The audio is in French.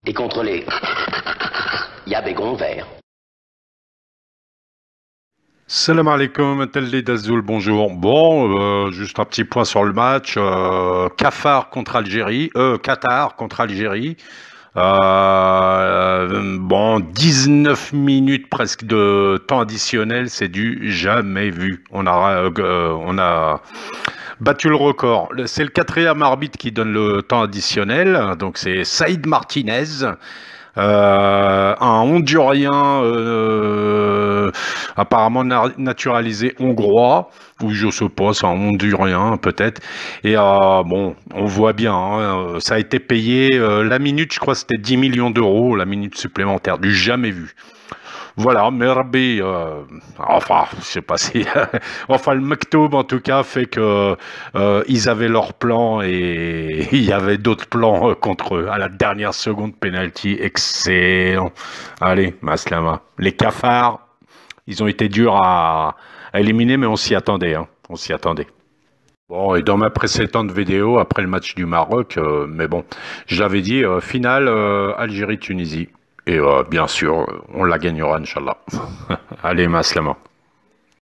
Et contre les... il y a Bégon vert. Salam alaikum, Telde Dazoul, bonjour. Bon, juste un petit point sur le match. Qatar contre Algérie. Bon, 19 minutes presque de temps additionnel, c'est du jamais vu. On a battu le record. C'est le quatrième arbitre qui donne le temps additionnel, donc c'est Saïd Martinez. Un Hondurien apparemment naturalisé hongrois, ou je sais pas, c'est un Hondurien peut-être. Et bon, on voit bien, hein, ça a été payé la minute, je crois que c'était 10 millions d'euros, la minute supplémentaire, du jamais vu. Voilà, Merbi, enfin, je sais pas si, enfin le Mektoub en tout cas fait que ils avaient leur plan et il y avait d'autres plans contre eux. À la dernière seconde, penalty, excellent. Allez, Maslama. Les cafards, ils ont été durs à éliminer, mais on s'y attendait, hein, on s'y attendait. Bon, et dans ma précédente vidéo, après le match du Maroc, mais bon, j'avais dit finale Algérie-Tunisie. Et bien sûr, on la gagnera, Inch'Allah. Allez, Maslama.